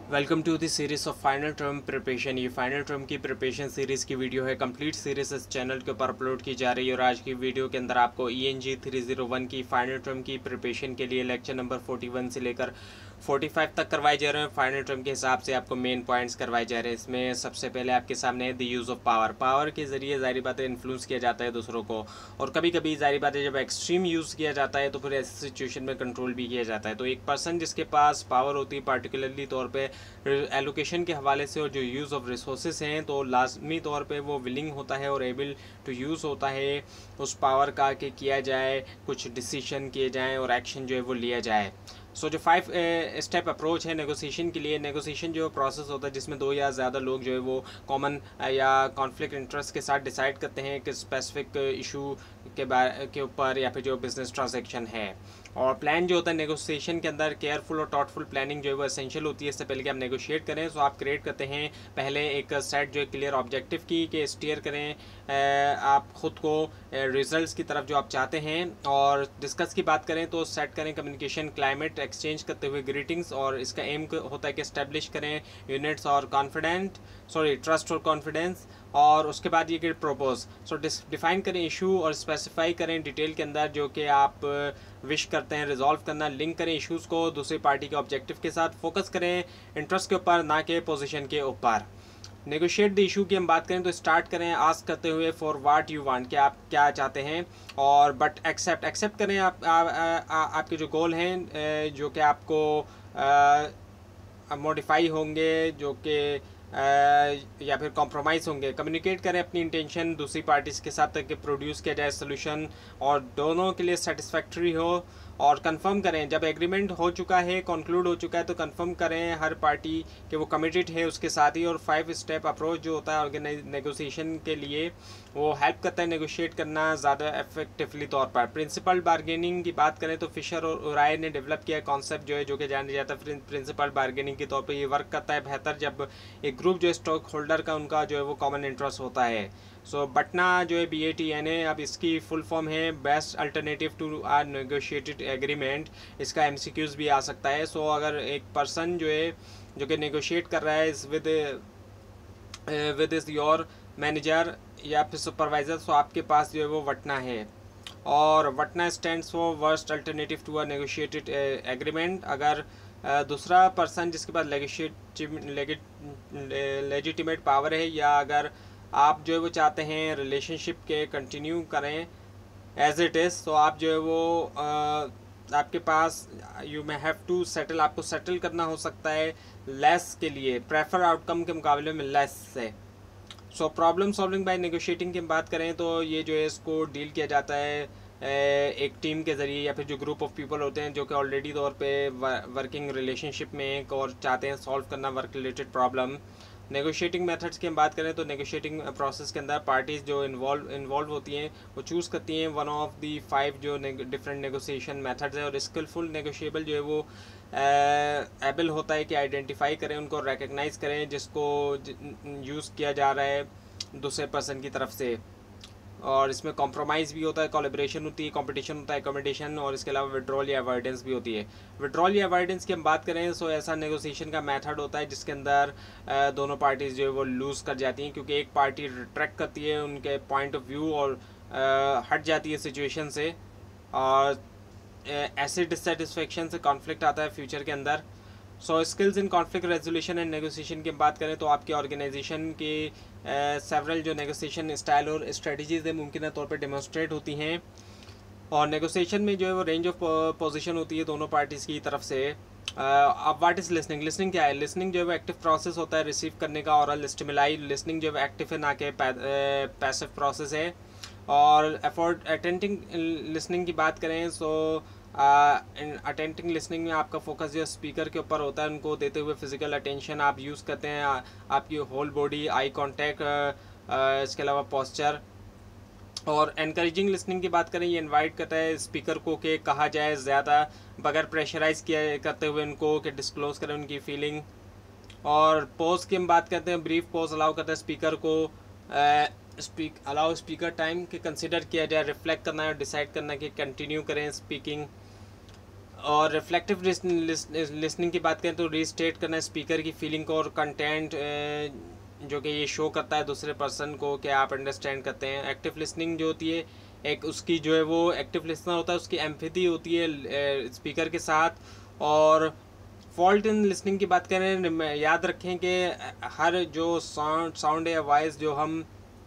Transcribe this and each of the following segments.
Welcome to the series of final term preparation. ये final term की preparation series की video है। Complete series इस चैनल के ऊपर अपलोड की जा रही है और आज की वीडियो के अंदर आपको ENG 301 की फाइनल टर्म की प्रिपरेशन के लिए लेक्चर नंबर 41 से लेकर 45 तक करवाए जा रहे हैं। फाइनल टर्म के हिसाब से आपको मेन पॉइंट्स करवाए जा रहे हैं। इसमें सबसे पहले आपके सामने है the use of power. Power के ज़रिए ज़ाहिर बात है इन्फ्लुएंस किया जाता है दूसरों को, और कभी कभी ज़ाहिर बात है जब एक्सट्रीम यूज़ किया जाता है तो फिर ऐसी सिचुएशन में कंट्रोल भी किया जाता है। तो एक पर्सन जिसके पास पावर होती है पार्टिकुलरली तौर पे एलोकेशन के हवाले से और जो यूज़ ऑफ रिसोर्सेज हैं, तो लाजमी तौर पे वो विलिंग होता है और एबल टू यूज़ होता है उस पावर का कि किया जाए, कुछ डिसीजन किए जाएँ और एक्शन जो है वो लिया जाए। जो 5 स्टेप अप्रोच है नेगोशिएशन के लिए। नेगोशिएशन जो प्रोसेस होता है जिसमें दो या ज़्यादा लोग जो है वो कॉमन या कॉन्फ्लिक्ट इंटरेस्ट के साथ डिसाइड करते हैं कि स्पेसिफिक इशू के ऊपर या फिर जो बिजनेस ट्रांजैक्शन है। और प्लान जो होता है नेगोशिएशन के अंदर केयरफुल और थॉटफुल प्लानिंग जो है वो एसेंशियल होती है। इससे पहले कि आप नेगोशिएट करें तो आप क्रिएट करते हैं पहले एक सेट जो है क्लियर ऑब्जेक्टिव की कि स्टीयर करें आप ख़ुद को रिजल्ट्स की तरफ जो आप चाहते हैं। और डिस्कस की बात करें तो सेट करें कम्युनिकेशन क्लाइमेट एक्सचेंज करते हुए ग्रीटिंग्स, और इसका एम होता है कि इस्टेब्लिश करें यूनिट्स और ट्रस्ट और कॉन्फिडेंस। और उसके बाद ये कि प्रपोज डिफाइन करें इशू और स्पेसिफाई करें डिटेल के अंदर जो कि आप विश करते हैं रिजॉल्व करना। लिंक करें इश्यूज़ को दूसरी पार्टी के ऑब्जेक्टिव के साथ। फोकस करें इंटरेस्ट के ऊपर ना कि पोजीशन के ऊपर। नेगोशिएट द इशू की हम बात करें तो स्टार्ट करें आस्क करते हुए फॉर व्हाट यू वांट, कि आप क्या चाहते हैं, और बट एक्सेप्ट करें आपके जो गोल हैं जो कि आपको मॉडिफाई होंगे, जो कि या फिर कॉम्प्रोमाइज़ होंगे। कम्युनिकेट करें अपनी इंटेंशन दूसरी पार्टीज़ के साथ ताकि प्रोड्यूस किया जाए सोल्यूशन और दोनों के लिए सेटिस्फैक्ट्री हो। और कंफर्म करें जब एग्रीमेंट हो चुका है, कंक्लूड हो चुका है, तो कंफर्म करें हर पार्टी कि वो कमिटेड है उसके साथ ही। और 5 स्टेप अप्रोच जो होता है नेगोशिएशन के लिए वो हेल्प करता है नेगोशिएट करना ज़्यादा इफेक्टिवली तौर पर। प्रिंसिपल बार्गेनिंग की बात करें तो फिशर और उराय ने डेवलप किया कॉन्सेप्ट जो है जो कि जाना जाता है प्रिंसिपल बार्गेनिंग के तौर पर। ये वर्क करता है बेहतर जब एक ग्रुप जो है स्टॉक होल्डर का उनका जो है वो कॉमन इंटरेस्ट होता है। बटना जो है BATNA, अब इसकी फुल फॉर्म है best alternative to our negotiated agreement. इसका MCQs भी आ सकता है। अगर एक पर्सन जो है जो कि नेगोशिएट कर रहा है विद इज योर मैनेजर या फिर सुपरवाइज़र, आपके पास जो है वो वटना है। और वटना stands for worst alternative to a negotiated agreement. अगर दूसरा पर्सन जिसके पास लेजिटिमेट पावर है, या अगर आप जो है वो चाहते हैं रिलेशनशिप के कंटिन्यू करें एज इट इज़, तो आप जो है वो आपके पास you may have to settle, आपको सेटल करना हो सकता है लेस के लिए, प्रेफर आउटकम के मुकाबले में लेस से। प्रॉब्लम सॉल्विंग बाय नेगोशिएटिंग की बात करें तो ये जो है इसको डील किया जाता है एक टीम के ज़रिए या फिर जो ग्रुप ऑफ पीपल होते हैं जो कि ऑलरेडी तौर पे वर्किंग रिलेशनशिप में एक और चाहते हैं सॉल्व करना work related problem. Negotiating methods की हम बात करें तो नेगोशिएटिंग प्रोसेस के अंदर पार्टीज़ जो इन्वॉल्व होती हैं वो चूज़ करती हैं वन ऑफ दी 5 जो डिफरेंट नेगोशिएशन मेथड्स हैं। और स्किलफुल नेगोशिएबल जो है वो एबल होता है कि आइडेंटिफाई करें, उनको रिकग्नाइज़ करें जिसको यूज़ किया जा रहा है दूसरे पर्सन की तरफ से। और इसमें कॉम्प्रोमाइज़ भी होता है, कोलैबोरेशन होती है, कंपटीशन होता है, अकोमोडेशन, और इसके अलावा विड्रॉल या अवॉइडेंस भी होती है। विड्रॉल या अवॉइडेंस की हम बात करें ऐसा नेगोशिएशन का मेथड होता है जिसके अंदर दोनों पार्टीज़ जो है वो लूज़ कर जाती हैं, क्योंकि एक पार्टी रिट्रैक्ट करती है उनके पॉइंट ऑफ व्यू और हट जाती है सिचुएशन से, और ऐसे डिससेटिस्फेक्शन से कॉन्फ्लिक्ट आता है फ्यूचर के अंदर। Skills in conflict resolution and negotiation की बात करें तो आपकी ऑर्गेनाइजेशन के सेवरल जो नेगोशिएशन स्टाइल और स्ट्रेटजीज़ है मुमकिन तौर पर डेमोस्ट्रेट होती हैं। और नेगोशिएशन में जो है वो रेंज ऑफ पोजीशन होती है दोनों पार्टीज़ की तरफ से। अब व्हाट इज़ लिसनिंग? लिसनिंग क्या है? लिसनिंग जो है वो एक्टिव प्रोसेस होता है रिसीव करने का, और स्टिमुलाई। लिसनिंग जो है एक्टिव है ना कि पैसिव प्रोसेस है। और अटेंटिंग लिसनिंग की बात करें अटेंटिंग लिसनिंग में आपका फोकस जो स्पीकर के ऊपर होता है, उनको देते हुए फिजिकल अटेंशन आप यूज़ करते हैं, आपकी होल बॉडी, आई कांटेक्ट, इसके अलावा पोस्चर। और एनकरेजिंग लिसनिंग की बात करें ये इनवाइट करता है स्पीकर को कि कहा जाए ज़्यादा बगैर प्रेशराइज किया करते हुए उनको कि डिस्क्लोज करें उनकी फीलिंग। और पॉज की हम बात करते हैं ब्रीफ पॉज अलाउ करता है स्पीकर को अलाउ स्पीकर टाइम के कंसिडर किया जाए, रिफ्लेक्ट करना है और डिसाइड करना कि कंटिन्यू करें स्पीकिंग। और रिफ्लेक्टिव लिसनिंग की बात करें तो रीस्टेट करना स्पीकर की फीलिंग को और कंटेंट जो कि ये शो करता है दूसरे पर्सन को कि आप अंडरस्टैंड करते हैं। एक्टिव लिसनिंग जो होती है, एक उसकी जो है वो एक्टिव लिसनर होता है, उसकी एम्पैथी होती है स्पीकर के साथ। और फॉल्ट इन लिसनिंग की बात करें, याद रखें कि हर जो साउंड या वॉइस जो हम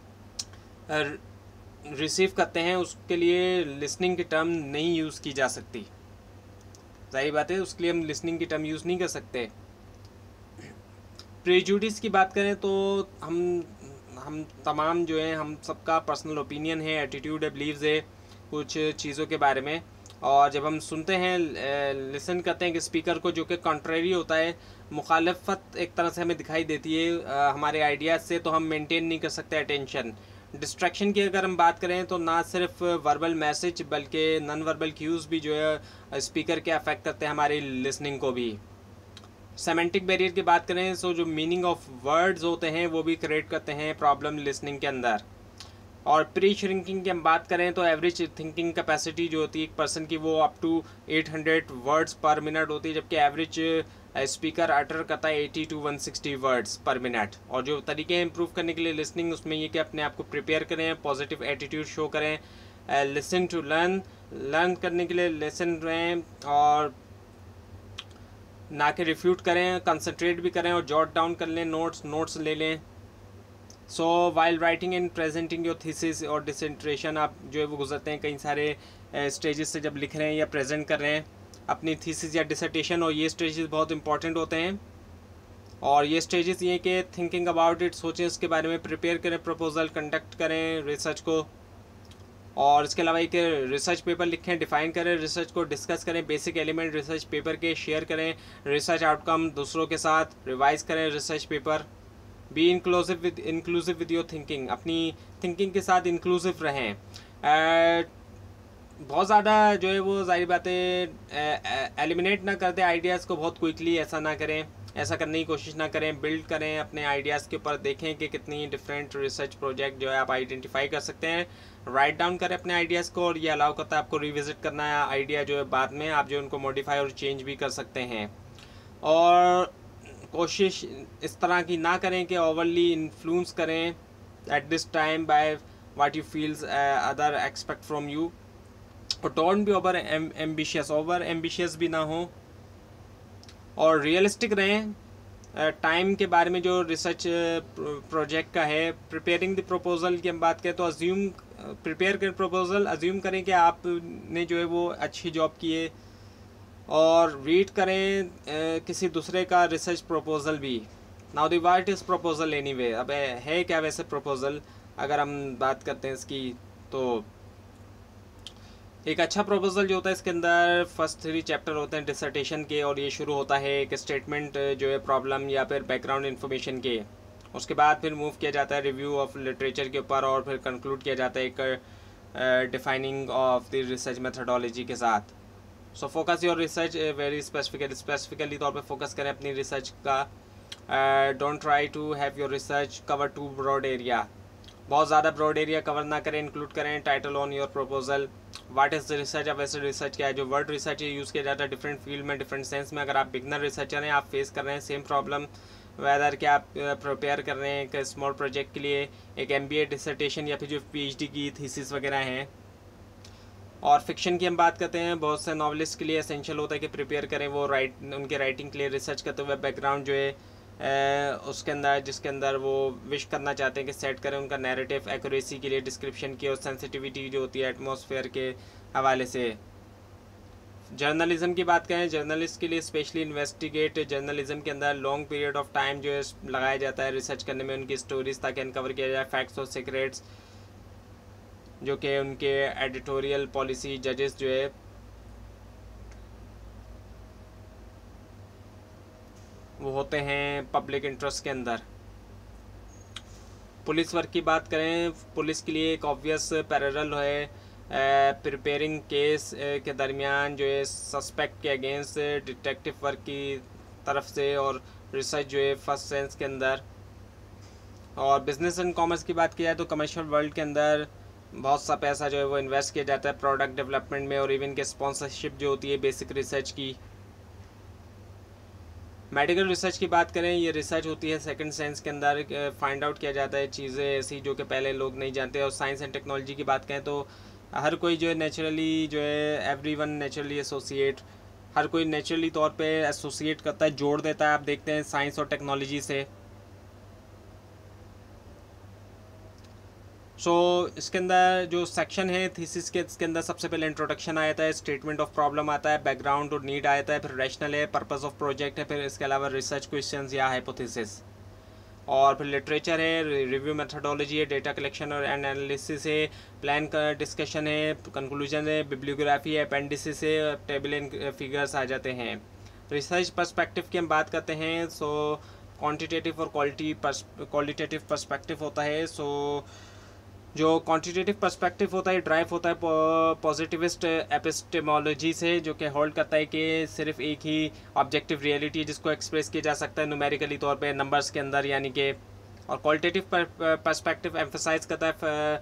रिसीव करते हैं उसके लिए लिसनिंग की टर्म नहीं यूज़ की जा सकती। जाहिर बात है, उसके लिए हम लिसनिंग की टर्म यूज़ नहीं कर सकते। प्रेजुडिस की बात करें तो हम तमाम जो हैं, हम सबका पर्सनल ओपिनियन है, एटीट्यूड है, बिलीव्स है कुछ चीज़ों के बारे में। और जब हम सुनते हैं, लिसन करते हैं कि स्पीकर को जो कि कॉन्ट्रेरी होता है, मुखालफत एक तरह से हमें दिखाई देती है हमारे आइडियाज़ से, तो हम मेंटेन नहीं कर सकते अटेंशन। डिस्ट्रैक्शन की अगर हम बात करें तो ना सिर्फ वर्बल मैसेज बल्कि नॉन वर्बल क्यूज़ भी जो है स्पीकर के अफेक्ट करते हैं हमारी लिसनिंग को भी। सेमेंटिक बैरियर की बात करें तो जो मीनिंग ऑफ वर्ड्स होते हैं वो भी क्रिएट करते हैं प्रॉब्लम लिसनिंग के अंदर। और प्री श्रिंकिंग की हम बात करें तो एवरेज थिंकिंग कैपेसिटी जो होती है एक पर्सन की वो up to 800 words per minute होती है, जबकि एवरेज स्पीकर अटर करता है 80 to 160 वर्ड्स पर मिनट। और जो तरीके हैं इम्प्रूव करने के लिए लिसनिंग, उसमें ये कि अपने आप को प्रिपेयर करें, पॉजिटिव एटीट्यूड शो करें, लिसन टू लर्न करने के लिए लिसन रहें और ना कि रिफ्यूट करें, कंसंट्रेट भी करें और जॉट डाउन कर लें, नोट्स ले लें। So while writing and presenting your thesis और डिसर्टेशन, आप जो है वो गुजरते हैं कई सारे स्टेजेस से जब लिख रहे हैं या प्रेजेंट कर रहे हैं अपनी थीसिस या डिसर्टेशन, और ये स्टेजेस बहुत इंपॉर्टेंट होते हैं। और ये स्टेजेस ये कि थिंकिंग अबाउट इट, सोचें इसके बारे में, प्रिपेयर करें प्रपोजल, कंडक्ट करें रिसर्च को, और इसके अलावा एक रिसर्च पेपर लिखें, डिफ़ाइन करें रिसर्च को, डिस्कस करें बेसिक एलिमेंट रिसर्च पेपर के, शेयर करें रिसर्च आउटकम दूसरों के साथ, रिवाइज करें research paper. Be inclusive with your thinking, अपनी थिंकिंग के साथ इंक्लूसिव रहें। बहुत ज़्यादा जो है वो जाहिर बात है एलिमिनेट ना कर दें आइडियाज़ को बहुत क्विकली, ऐसा ना करें, ऐसा करने की कोशिश ना करें। बिल्ड करें अपने आइडियाज़ के ऊपर, देखें कि कितनी डिफरेंट रिसर्च प्रोजेक्ट जो है आप आइडेंटिफाई कर सकते हैं। राइट डाउन करें अपने आइडियाज़ को, और ये अलाउ करता है आपको रिविजिट करना है आइडिया जो है बाद में, आप जो उनको मॉडिफाई और चेंज भी कर सकते हैं। और कोशिश इस तरह की ना करें कि ओवरली इन्फ्लुएंस करें at this time by what you feels other expect from you. और डोंट बी ओवर एम्बिशियस भी ना हो, और रियलिस्टिक रहें टाइम के बारे में जो रिसर्च प्रोजेक्ट का है। प्रिपेयरिंग द प्रपोजल की हम बात करें तो प्रिपेयर करें प्रपोजल, अज्यूम करें कि आपने जो है वो अच्छी जॉब की है, और रीड करें किसी दूसरे का रिसर्च प्रपोजल भी। Now the what is proposal anyway, अब है क्या वैसे प्रपोजल, अगर हम बात करते हैं इसकी, तो एक अच्छा प्रपोजल जो होता है इसके अंदर फर्स्ट 3 चैप्टर होते हैं डिसर्टेशन के, और ये शुरू होता है एक स्टेटमेंट जो है प्रॉब्लम या फिर बैकग्राउंड इन्फॉर्मेशन के। उसके बाद फिर मूव किया जाता है रिव्यू ऑफ लिटरेचर के ऊपर, और फिर कंक्लूड किया जाता है एक defining of the research methodology के साथ। So focus your research very specifically तौर पे फोकस करें अपनी रिसर्च का। Don't try to have your research cover too broad area, बहुत ज़्यादा ब्रॉड एरिया कवर ना करें। इंक्लूड करें title on your proposal, what is the research. अब वैसे रिसर्च क्या है, जो वर्ड रिसर्च यूज़ किया जाता है डिफरेंट फील्ड में, डिफरेंट सेंस में। अगर आप बिगनर रिसर्चर हैं, आप फेस कर रहे हैं सेम प्रॉब्लम, वेदर कि आप प्रिपेयर कर रहे हैं एक स्मॉल प्रोजेक्ट के लिए, एक MBA डिसर्टेशन या फिर जो PhD की थीसिस वगैरह हैं। और फिक्शन की हम बात करते हैं, बहुत से नॉवलिस्ट के लिए एसेंशियल होता है कि प्रिपेयर करें वो उनके राइटिंग के लिए रिसर्च करते हुए बैकग्राउंड जो है उसके अंदर, जिसके अंदर वो विश करना चाहते हैं कि सेट करें उनका नैरेटिव एक्यूरेसी के लिए, डिस्क्रिप्शन की और सेंसिटिविटी जो होती है एटमॉस्फेयर के हवाले से। जर्नलिज्म की बात करें, जर्नलिस्ट के लिए स्पेशली इन्वेस्टिगेट जर्नलिज्म के अंदर लॉन्ग पीरियड ऑफ टाइम जो है लगाया जाता है रिसर्च करने में उनकी स्टोरीज, ताकि अनकवर किया जाए फैक्ट्स और सीक्रेट्स जो कि उनके एडिटोरियल पॉलिसी जजेस जो है वो होते हैं पब्लिक इंटरेस्ट के अंदर। पुलिस वर्क की बात करें, पुलिस के लिए एक ऑब्वियस पैरेलल है प्रिपेयरिंग केस के दरमियान जो है सस्पेक्ट के अगेंस्ट डिटेक्टिव वर्क की तरफ से, और रिसर्च जो है फर्स्ट सेंस के अंदर। और बिजनेस एंड कॉमर्स की बात की जाए तो कमर्शियल वर्ल्ड के अंदर बहुत सा पैसा जो है वो इन्वेस्ट किया जाता है प्रोडक्ट डेवलपमेंट में, और इवन के स्पॉन्सरशिप जो होती है बेसिक रिसर्च की। मेडिकल रिसर्च की बात करें, ये रिसर्च होती है सेकंड सेंस के अंदर, फाइंड आउट किया जाता है चीज़ें ऐसी जो कि पहले लोग नहीं जानते। और साइंस एंड टेक्नोलॉजी की बात करें तो हर कोई जो है नेचुरली जो है एवरीवन नेचुरली एसोसिएट, हर कोई नेचुरली तौर पे एसोसिएट करता है, जोड़ देता है, आप देखते हैं साइंस और टेक्नोलॉजी से। इसके अंदर जो सेक्शन है थीसिस के, इसके अंदर सबसे पहले इंट्रोडक्शन आ जाता है, स्टेटमेंट ऑफ प्रॉब्लम आता है, बैकग्राउंड और नीड आता है, फिर रैशनल है, पर्पस ऑफ प्रोजेक्ट है, फिर इसके अलावा रिसर्च क्वेश्चंस या हाइपोथेसिस, और फिर लिटरेचर है, रिव्यू मेथडोलॉजी है, डेटा कलेक्शन और एनालिसिस है, प्लान का डिस्कशन है, कंक्लूजन है, बिब्लियोग्राफी है, अपेंडिसिस है, टेबल एंड फिगर्स आ जाते हैं। रिसर्च पर्सपेक्टिव की हम बात करते हैं, क्वान्टिटेटिव और क्वालिटेटिव पर्सपेक्टिव होता है। जो क्वांटिटेटिव पर्सपेक्टिव होता है ड्राइव होता है पॉजिटिविस्ट एपिस्टेमोलॉजी से, जो कि होल्ड करता है कि सिर्फ एक ही ऑब्जेक्टिव रियलिटी है जिसको एक्सप्रेस किया जा सकता है न्यूमेरिकली तौर पे नंबर्स के अंदर, यानी कि। और क्वालिटेटिव पर्सपेक्टिव एम्फसाइज करता है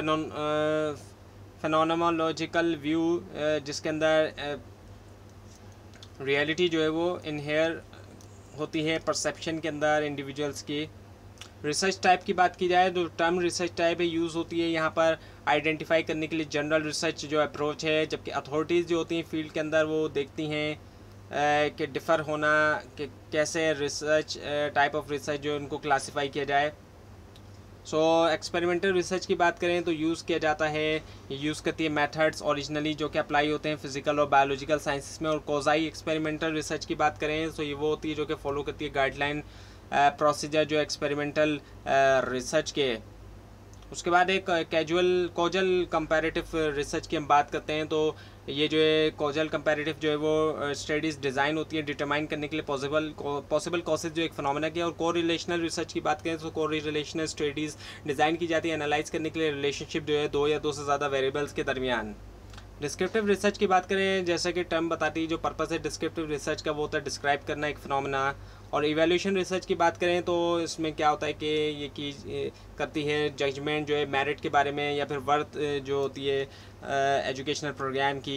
फेनोमेनोलॉजिकल व्यू, जिसके अंदर रियलिटी जो है वो इनहेयर होती है परसेप्शन के अंदर इंडिविजुअल्स की। रिसर्च टाइप की बात की जाए तो टर्म रिसर्च टाइप है यूज़ होती है यहाँ पर आइडेंटिफाई करने के लिए जनरल रिसर्च जो अप्रोच है, जबकि अथॉरिटीज़ जो होती हैं फील्ड के अंदर वो देखती हैं कि डिफ़र होना कि कैसे रिसर्च टाइप ऑफ रिसर्च जो उनको क्लासीफाई किया जाए। एक्सपेरिमेंटल रिसर्च की बात करें तो यूज़ किया जाता है, यूज़ करती है मेथड्स ओरिजिनली जो कि अप्लाई होते हैं फिजिकल और बायोलॉजिकल साइंसेस में। और कोजाई एक्सपेरिमेंटल रिसर्च की बात करें तो ये वो होती है जो कि फॉलो करती है गाइडलाइन प्रोसीजर जो एक्सपेरिमेंटल रिसर्च के। उसके बाद एक कोजल कंपैरेटिव रिसर्च की हम बात करते हैं, तो ये जो है कोजल कंपैरेटिव जो है वो स्टडीज़ डिज़ाइन होती है डिटरमाइन करने के लिए पॉसिबल कॉसेज जो एक फिनोमेना की। और कोरिलेशनल रिसर्च की बात करें तो कोरिलेशनल स्टडीज़ डिज़ाइन की जाती है एनालाइज करने के लिए रिलेशनशिप जो है दो या दो से ज़्यादा वेरिएबल्स के दरमियान। डिस्क्रिप्टिव रिसर्च की बात करें, जैसे कि टर्म बताती है, जो पर्पस है डिस्क्रिप्टिव रिसर्च का वो होता है डिस्क्राइब करना एक फिनोमेना। और इवैल्यूएशन रिसर्च की बात करें तो इसमें क्या होता है कि ये की करती है जजमेंट जो है मेरिट के बारे में, या फिर वर्थ जो होती है एजुकेशनल प्रोग्राम की।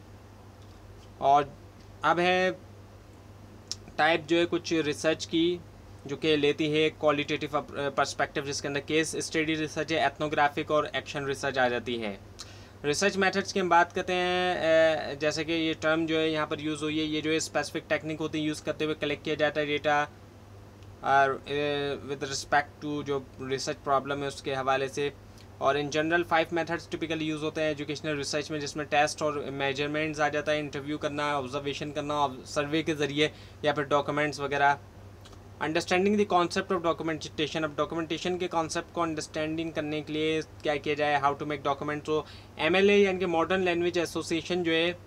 और अब है टाइप जो है कुछ रिसर्च की जो कि लेती है क्वालिटेटिव पर्सपेक्टिव, जिसके अंदर केस स्टडी रिसर्च है, एथनोग्राफिक और एक्शन रिसर्च आ जाती है। रिसर्च मेथड्स की हम बात करते हैं, जैसे कि ये टर्म जो है यहाँ पर यूज़ हुई है, ये जो है स्पेसिफिक टेक्निक होती है यूज़ करते हुए कलेक्ट किया जाता है डेटा और विद रिस्पेक्ट टू जो रिसर्च प्रॉब्लम है उसके हवाले से। और in general 5 methods typically use होते हैं एजुकेशनल रिसर्च में, जिसमें टेस्ट और मेजरमेंट्स आ जाता है, इंटरव्यू करना, ऑब्जर्वेशन करना, सर्वे के ज़रिए या फिर डॉक्यूमेंट्स वगैरह। Understanding the concept of documentation, अब डॉक्यूमेंटेशन के कॉन्सेप्ट को अंडरस्टैंडिंग करने के लिए क्या किया जाए, हाउ टू मेक डॉक्यूमेंट। तो MLA यानी कि मॉडर्न लैंग्वेज एसोसिएशन जो है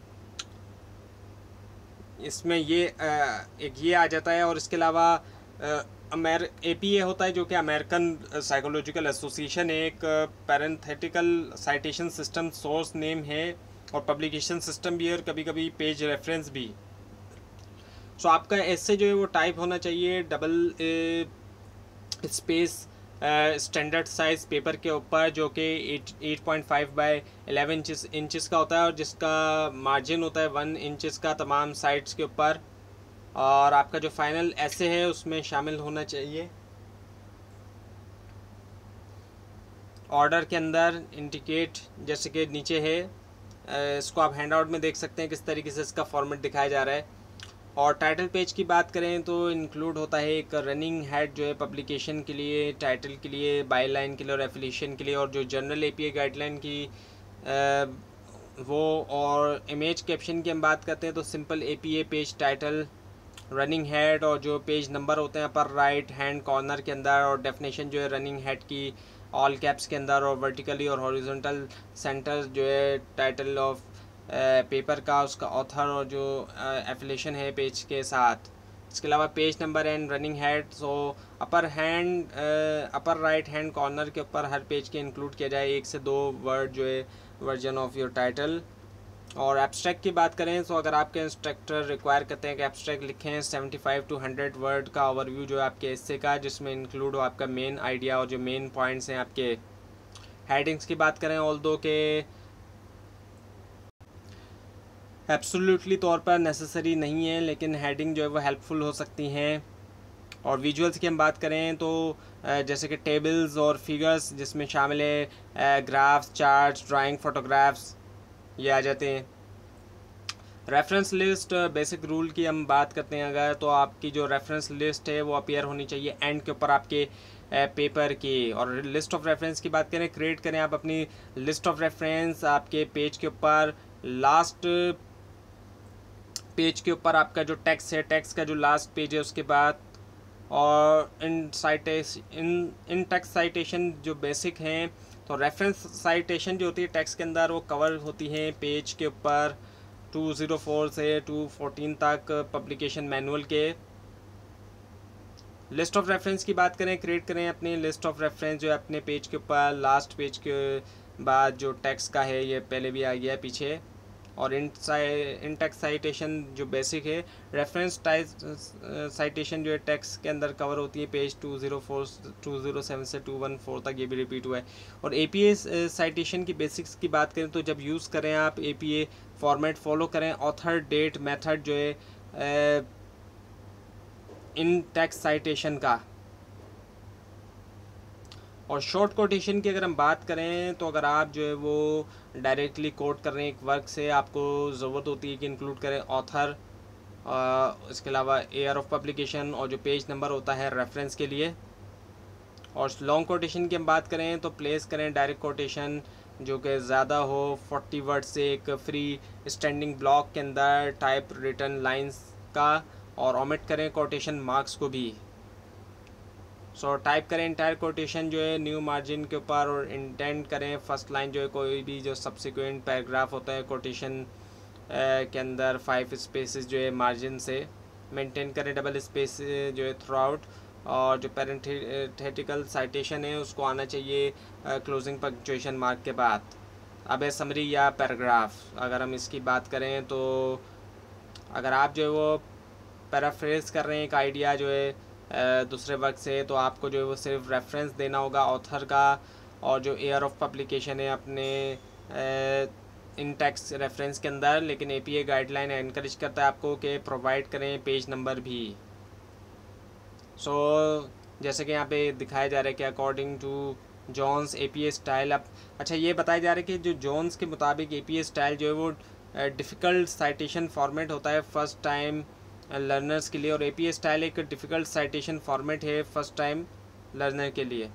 इसमें ये एक ये आ जाता है। और इसके अलावा APA होता है जो कि अमेरिकन साइकोलॉजिकल एसोसिएशन है, एक parenthetical citation system source name है और पब्लिकेशन सिस्टम भी है, और कभी कभी पेज रेफरेंस भी। आपका ऐसे जो है वो टाइप होना चाहिए double space standard size paper के ऊपर, जो कि 8.5 बाय 11 इंचेस का होता है, और जिसका मार्जिन होता है 1 इंचेस का तमाम साइड्स के ऊपर। और आपका जो फाइनल ऐसे है उसमें शामिल होना चाहिए ऑर्डर के अंदर इंडिकेट, जैसे कि नीचे है, इसको आप हैंड आउट में देख सकते हैं किस तरीके से इसका फॉर्मेट दिखाया जा रहा है। और टाइटल पेज की बात करें तो इंक्लूड होता है एक रनिंग हेड जो है पब्लिकेशन के लिए, टाइटल के लिए, बायलाइन के लिए और एफिलिएशन के लिए। और जो जनरल APA गाइडलाइन की वो, और इमेज कैप्शन की हम बात करते हैं तो simple APA page title, running head और जो पेज नंबर होते हैं अपर राइट हैंड कॉर्नर के अंदर, और डेफिनेशन जो है रनिंग हेड की ऑल कैप्स के अंदर, और वर्टिकली और हॉरिजॉन्टल सेंटर जो है टाइटल ऑफ पेपर का, उसका ऑथर और जो एफिलिएशन है पेज के साथ। इसके अलावा page number and running head. Upper right hand corner के ऊपर हर पेज के इंक्लूड किया जाए 1 से 2 वर्ड जो है वर्जन ऑफ योर टाइटल। और एब्स्ट्रैक्ट की बात करें तो अगर आपके इंस्ट्रक्टर रिक्वायर करते हैं कि एब्स्ट्रैक्ट लिखें 75 to 100 वर्ड का ओवरव्यू जो है आपके हिस्से का, जिसमें इंक्लूड हो आपका मेन आइडिया और जो मेन पॉइंट्स हैं आपके हेडिंग्स की बात करें, ऑल्दो के एब्सोल्युटली तौर पर नेसेसरी नहीं है, लेकिन हेडिंग जो है वो हेल्पफुल हो सकती हैं। और विजुअल्स की हम बात करें तो जैसे कि टेबल्स और फिगर्स जिसमें शामिल है ग्राफ्स, चार्ट्स, ड्राइंग, फोटोग्राफ्स, ये आ जाते हैं। रेफरेंस लिस्ट, बेसिक रूल की हम बात करते हैं अगर, तो आपकी जो रेफरेंस लिस्ट है वो अपीयर होनी चाहिए एंड के ऊपर आपके पेपर की। और लिस्ट ऑफ रेफरेंस की बात करें, क्रिएट करें आप अपनी लिस्ट ऑफ रेफरेंस आपके पेज के ऊपर, लास्ट पेज के ऊपर आपका जो टेक्स्ट है, टेक्स्ट का जो लास्ट पेज है उसके बाद। और इन टेक्स्ट साइटेशन जो बेसिक हैं, तो रेफरेंस साइटेशन जो होती है टेक्स्ट के अंदर वो कवर होती हैं पेज के ऊपर 204 से 214 तक पब्लिकेशन मैनुअल के। लिस्ट ऑफ रेफरेंस की बात करें, क्रिएट करें अपनी लिस्ट ऑफ रेफरेंस जो है अपने पेज के ऊपर, लास्ट पेज के बाद जो टेक्स्ट का है ये पहले भी आ गया है पीछे। और इन टेक्स्ट साइटेशन जो बेसिक है, रेफरेंस साइटेशन जो है टेक्स्ट के अंदर कवर होती है पेज 207 से 214 तक, ये भी रिपीट हुआ है। और एपीए साइटेशन की बेसिक्स की बात करें तो जब यूज़ करें आप एपीए फॉर्मेट फॉलो करें, ऑथर डेट मेथड जो है इन टेक्स्ट साइटेशन का। और शॉर्ट कोटेशन की अगर हम बात करें तो अगर आप जो है वो डायरेक्टली कोट कर रहे हैं एक वर्क से, आपको ज़रूरत होती है कि इंक्लूड करें ऑथर, इसके अलावा ईयर ऑफ पब्लिकेशन और जो पेज नंबर होता है रेफरेंस के लिए। और लॉन्ग कोटेशन की हम बात करें तो प्लेस करें डायरेक्ट कोटेशन जो कि ज़्यादा हो 40 वर्ड से एक फ्री स्टैंडिंग ब्लॉक के अंदर टाइप रिटर्न लाइंस का, और ओमिट करें कोटेशन मार्क्स को भी। सो टाइप करें इंटायर कोटेशन जो है न्यू मार्जिन के ऊपर, और इंटेंड करें फर्स्ट लाइन जो है कोई भी जो सब्सिक्वेंट पैराग्राफ होता है कोटेशन के अंदर 5 स्पेसेस जो है मार्जिन से मेंटेन करें, डबल स्पेस जो है थ्रू आउट। और जो पैरेंथेटिकल साइटेशन है उसको आना चाहिए क्लोजिंग पंक्चुएशन मार्क के बाद। अब है समरी या पैराग्राफ, अगर हम इसकी बात करें तो अगर आप जो है वो पैराफ्रेज कर रहे हैं एक आइडिया जो है दूसरे वर्क से, तो आपको जो है वो सिर्फ रेफरेंस देना होगा ऑथर का, और जो ईयर ऑफ पब्लिकेशन है अपने इन टेक्स्ट रेफरेंस के अंदर। लेकिन एपीए गाइडलाइन एनकरेज करता है आपको कि प्रोवाइड करें पेज नंबर भी। जैसे कि यहाँ पे दिखाया जा रहा है कि according to Jones APA style. अब अच्छा ये बताया जा रहा है कि जो जोन्स के मुताबिक एपीए स्टाइल जो है वो डिफ़िकल्ट साइटेशन फॉर्मेट होता है फर्स्ट टाइम लर्नर्स के लिए, और एपीए स्टाइल एक डिफ़िकल्ट साइटेशन फॉर्मेट है फर्स्ट टाइम लर्नर के लिए।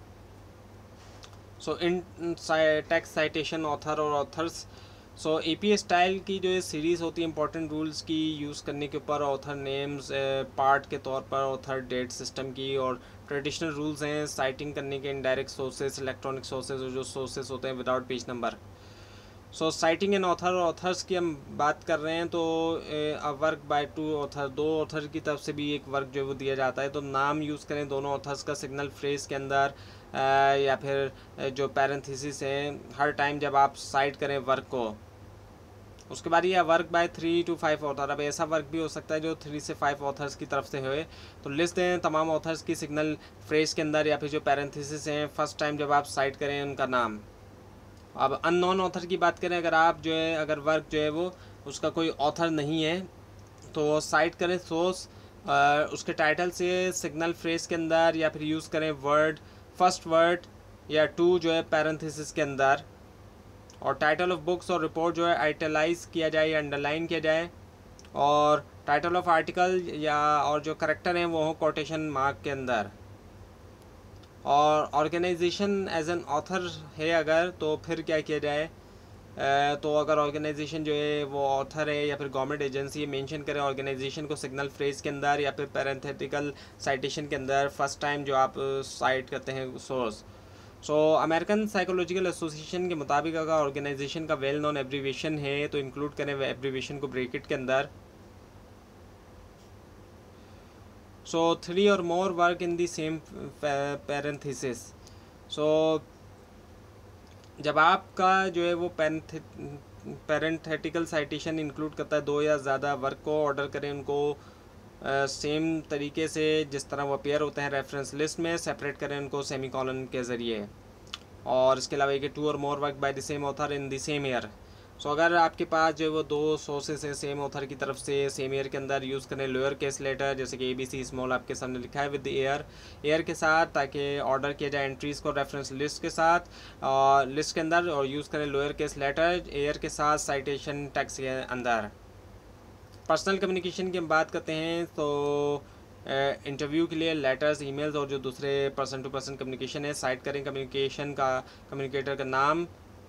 इन टेक्स्ट साइटेशन ऑथर और ऑथर्स। एपीए स्टाइल की जो ये सीरीज़ होती है इंपॉर्टेंट रूल्स की यूज़ करने के ऊपर, ऑथर नेम्स पार्ट के तौर पर ऑथर डेट सिस्टम की, और ट्रेडिशनल रूल्स हैं साइटिंग करने के, इनडायरेक्ट सोर्सेस, इलेक्ट्रॉनिक सोर्सेज और जो सोर्सेज होते हैं without page number. Citing an author, authors की हम बात कर रहे हैं तो वर्क बाय 2 ऑथर, 2 ऑथर की तरफ से भी एक वर्क जो है वो दिया जाता है, तो नाम यूज़ करें दोनों ऑथर्स का सिग्नल फ्रेज के अंदर या फिर जो पैरेंथेसिस है हर टाइम जब आप साइट करें वर्क को। उसके बाद ये वर्क बाय 3 to 5 ऑथर। अब ऐसा वर्क भी हो सकता है जो 3 से 5 ऑथर्स की तरफ से होए, तो लिस्ट दें तमाम ऑथर्स की सिग्नल फ्रेज के अंदर या फिर जो पैरेंथेसिस हैं फर्स्ट टाइम जब आप साइट करें उनका नाम। अब अननोन ऑथर की बात करें, अगर आप जो है अगर वर्क जो है वो उसका कोई ऑथर नहीं है तो साइट करें सोर्स, उसके टाइटल से सिग्नल फ्रेज के अंदर, या फिर यूज़ करें वर्ड, फर्स्ट वर्ड या 2 जो है पैरेंथेसिस के अंदर। और टाइटल ऑफ बुक्स और रिपोर्ट जो है आइटलाइज किया जाए या अंडरलाइन किया जाए, और टाइटल ऑफ आर्टिकल या और जो करेक्टर हैं वो हो कोटेशन मार्क के अंदर। और ऑर्गेनाइजेशन एज एन ऑथर है अगर, तो फिर क्या किया जाए, तो अगर ऑर्गेनाइजेशन जो है वो ऑथर है या फिर गवर्नमेंट एजेंसी है, मेंशन करें ऑर्गेनाइजेशन को सिग्नल फ्रेज के अंदर या फिर पैरेंथेटिकल साइटेशन के अंदर फर्स्ट टाइम जो आप साइट करते हैं सोर्स। अमेरिकन साइकोलॉजिकल एसोसिएशन के मुताबिक अगर ऑर्गेनाइजेशन का वेल नोन एब्रीविएशन है तो इंक्लूड करें एब्रीविएशन को ब्रैकेट के अंदर। 3 और more work in the same parenthesis. जब आपका जो है वो पैरेंथेटिकल साइटेशन इंक्लूड करता है 2 या ज़्यादा वर्क को, ऑर्डर करें उनको सेम तरीके से जिस तरह वो अपीयर होते हैं रेफरेंस लिस्ट में, सेपरेट करें उनको सेमीकोलन के ज़रिए। और इसके अलावा ये 2 और more work by the same author in the same year. So अगर आपके पास जो है वो 2 सोर्सेस हैं सेम ऑथर की तरफ से सेम ईयर के अंदर, यूज़ करें लोअर केस लेटर जैसे कि ABC स्मॉल आपके सामने लिखा है विद ईयर के साथ, ताकि ऑर्डर किया जाए एंट्रीज़ को रेफरेंस लिस्ट के साथ लिस्ट के अंदर, और यूज़ करें लोअर केस लेटर ईयर के साथ साइटेशन टैक्स के अंदर। पर्सनल कम्युनिकेशन की हम बात करते हैं तो इंटरव्यू के लिए लेटर्स, ईमेल्स और जो दूसरे पर्सन टू पर्सन कम्युनिकेशन है साइट करें कम्युनिकेटर का नाम,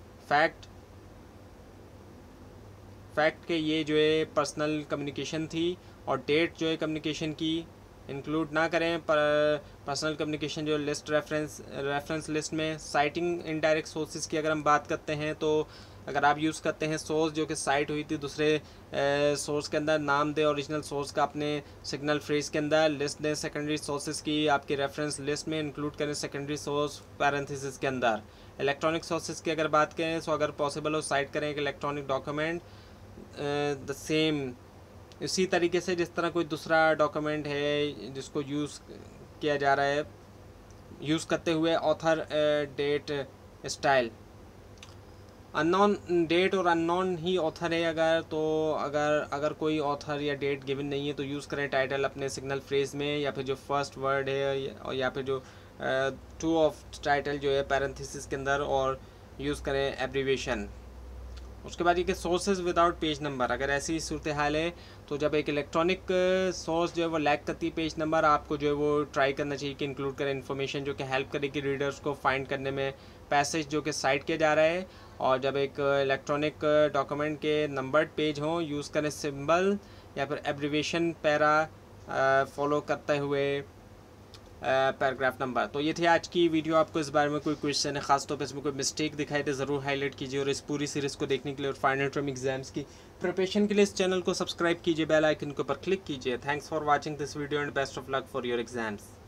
फैक्ट के ये जो है पर्सनल कम्युनिकेशन थी, और डेट जो है कम्युनिकेशन की इंक्लूड ना करें। पर पर्सनल कम्युनिकेशन जो लिस्ट रेफरेंस लिस्ट में साइटिंग इनडायरेक्ट सोर्सेज की अगर हम बात करते हैं तो अगर आप यूज़ करते हैं सोर्स जो कि साइट हुई थी दूसरे सोर्स के अंदर, नाम दे ओरिजिनल सोर्स का अपने सिग्नल फ्रेज के अंदर, लिस्ट दें सेकेंडरी सोर्सेज की आपके रेफरेंस लिस्ट में, इंक्लूड करें सेकेंडरी सोर्स पैरेंथेसिस के अंदर। इलेक्ट्रॉनिक सोर्सेज की अगर बात करें तो अगर पॉसिबल हो साइट करें एक इलेक्ट्रॉनिक डॉक्यूमेंट द सेम, इसी तरीके से जिस तरह कोई दूसरा डॉक्यूमेंट है जिसको यूज़ किया जा रहा है, यूज़ करते हुए author date style. Unknown date और अननोन ही ऑथर है अगर, तो अगर कोई ऑथर या डेट गिवन नहीं है तो यूज़ करें टाइटल अपने सिग्नल फ्रेज में, या फिर जो फर्स्ट वर्ड है या फिर जो टू ऑफ टाइटल जो है पैरेंथेसिस के अंदर, और यूज़ करें एब्रीविएशन। उसके बाद ये कि सोर्सेज विदाउट पेज नंबर, अगर ऐसी सूरत हाल है तो जब एक इलेक्ट्रॉनिक सोर्स जो है वो लैक करती पेज नंबर, आपको जो है वो ट्राई करना चाहिए कि इंक्लूड करें इन्फॉर्मेशन जो कि हेल्प करेगी रीडर्स को फाइंड करने में पैसेज जो कि साइट किया जा रहा है। और जब एक इलेक्ट्रॉनिक डॉक्यूमेंट के नंबर्ड पेज हों, यूज़ करें सिंबल या फिर एब्रीविएशन पैरा फॉलो करते हुए पैराग्राफ नंबर। तो ये थी आज की वीडियो। आपको इस बारे में कोई क्वेश्चन है, खासतौर पर इसमें कोई मिस्टेक दिखाई तो ज़रूर हाईलाइट कीजिए, और इस पूरी सीरीज़ को देखने के लिए और फाइनल टर्म एग्जाम्स की प्रिपरेशन के लिए इस चैनल को सब्सक्राइब कीजिए, बेल आइकन के ऊपर क्लिक कीजिए। Thanks for watching this video and best of luck for your exams.